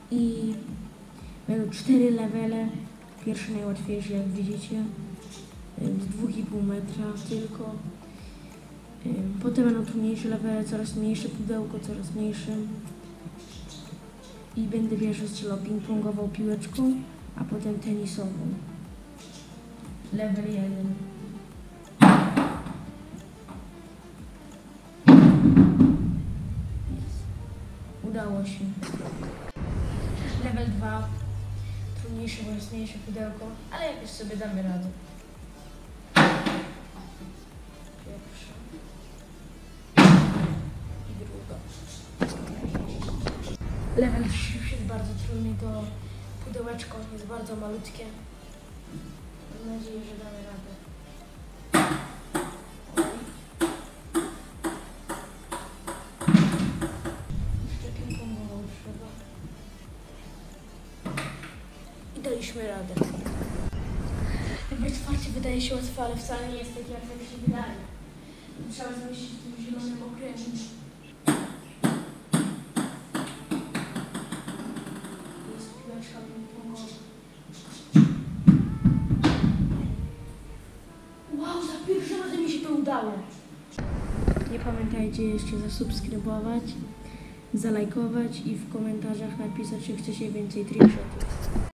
i będą 4 levele. Pierwszy najłatwiejszy, jak widzicie, z 2,5 metra tylko. Potem będą trudniejsze levele, coraz mniejsze pudełko, coraz mniejsze. I będę pierwszy strzelał ping-pongową piłeczką, a potem tenisową. Level 1. Udało się. Level 2. Trudniejsze, bo jest mniejsze pudełko, ale jakoś sobie damy radę. Pierwsza. I druga. Level 3 już jest bardzo trudny, to pudełeczko jest bardzo malutkie. Mam nadzieję, że damy radę. Jeszcze ping-pongową trzeba. I daliśmy radę. Jakby otwarcie wydaje się łatwe, ale wcale nie jest tak, jak się wydaje. Trzeba zmieścić w tym zielonym okręgu. Jest piłeczka ping-pongowa. Wow, za pierwszym razem mi się to udało. Nie pamiętajcie jeszcze zasubskrybować, zalajkować i w komentarzach napisać, czy chcecie więcej trickshotów.